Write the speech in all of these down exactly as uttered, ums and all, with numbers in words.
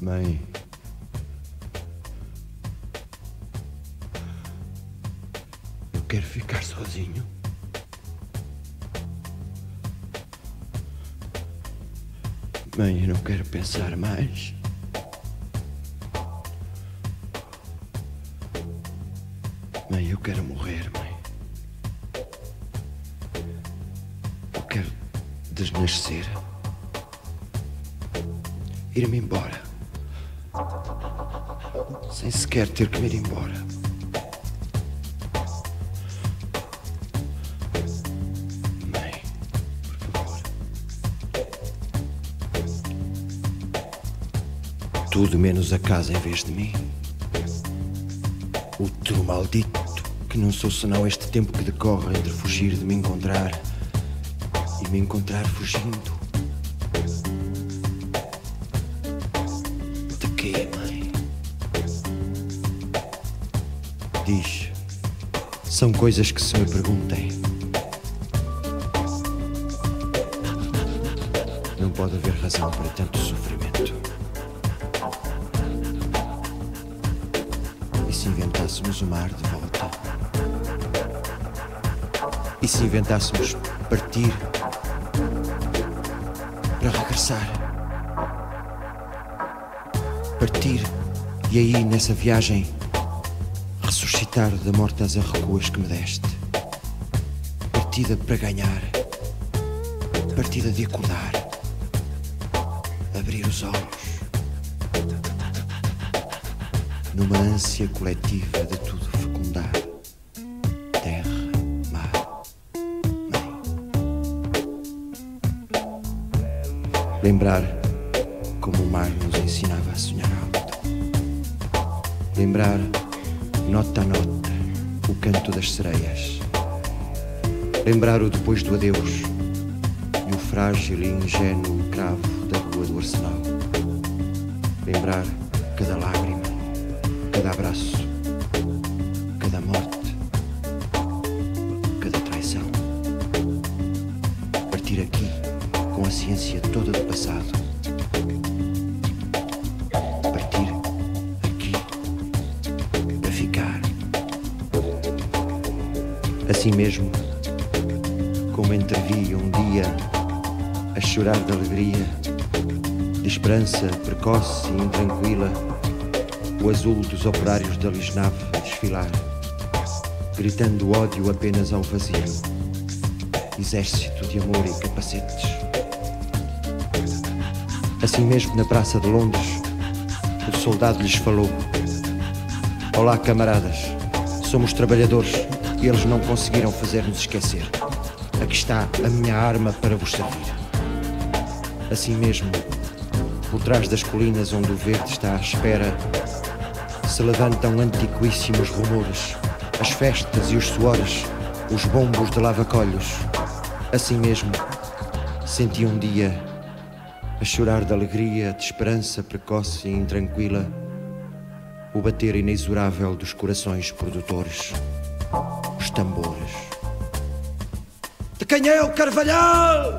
Mãe, eu quero ficar sozinho. Mãe, eu não quero pensar mais. Mãe, eu quero morrer, mãe. Eu quero desnascer. Ir-me embora. Sem sequer ter que me ir embora. Mãe, por favor. Tudo menos a casa em vez de mim. Outro maldito, que não sou senão este tempo que decorre entre fugir de me encontrar e me encontrar fugindo. De quê, mãe? Diz, são coisas que se me perguntem. Não pode haver razão para tanto sofrimento. E se inventássemos o mar de volta? E se inventássemos partir para regressar? Partir e aí nessa viagem ressuscitar da morte às arrecuas que me deste. Partida para ganhar. Partida de acordar. Abrir os olhos. Numa ânsia coletiva de tudo fecundar. Terra, mar, mãe. Lembrar como o mar nos ensinava a sonhar alto. Lembrar, nota a nota, o canto das sereias. Lembrar o depois do adeus e o frágil e ingênuo cravo da rua do arsenal. Lembrar cada lágrima, cada abraço, cada morte, cada traição. Partir aqui com a ciência toda do passado. Partir aqui para ficar. Assim mesmo, como entrevi um dia a chorar de alegria, de esperança precoce e intranquila, o azul dos operários da Lisnave a desfilar, gritando ódio apenas ao vazio, exército de amor e capacetes. Assim mesmo na Praça de Londres, o soldado lhes falou: olá, camaradas, somos trabalhadores e eles não conseguiram fazer-nos esquecer. Aqui está a minha arma para vos servir. Assim mesmo, por trás das colinas onde o verde está à espera, se levantam antiquíssimos rumores, as festas e os suores, os bombos de lavacolhos. Assim mesmo, senti um dia a chorar de alegria, de esperança precoce e intranquila, o bater inexorável dos corações produtores, os tambores. De quem é o Carvalhal?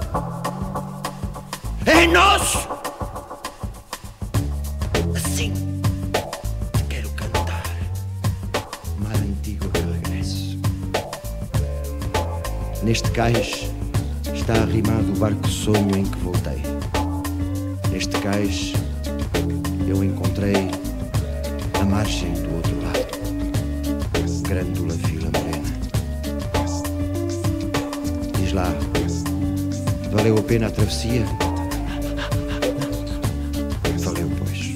É nosso! Assim te quero cantar, mar antigo que regresso. Neste cais está arrimado o barco sonho em que voltei. Neste cais eu encontrei a margem do outro lado, grândola Vila Morena. Diz lá, valeu a pena a travessia? Valeu, pois.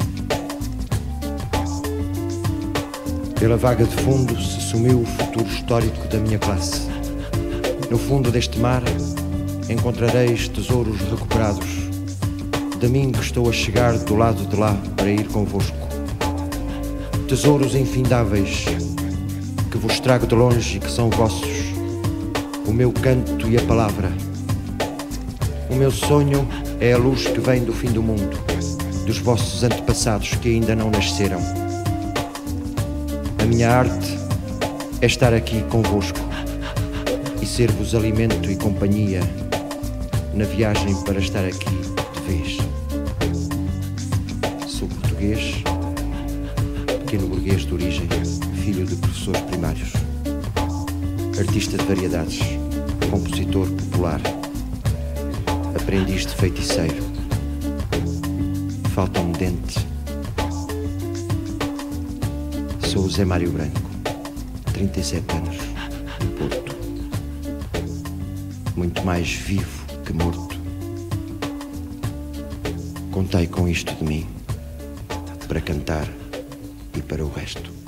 Pela vaga de fundo se sumiu o futuro histórico da minha classe. No fundo deste mar encontrareis tesouros recuperados de mim que estou a chegar do lado de lá para ir convosco. Tesouros infindáveis que vos trago de longe e que são vossos, o meu canto e a palavra. O meu sonho é a luz que vem do fim do mundo, dos vossos antepassados que ainda não nasceram. A minha arte é estar aqui convosco e ser-vos alimento e companhia na viagem para estar aqui de vez. Sobretudo. português, pequeno burguês de origem, filho de professores primários. Artista de variedades, compositor popular, aprendiz de feiticeiro. Falta-me dente. Sou o Zé Mário Branco, trinta e sete anos, do Porto. Muito mais vivo que morto. Contei com isto de mim, para cantar e para o resto.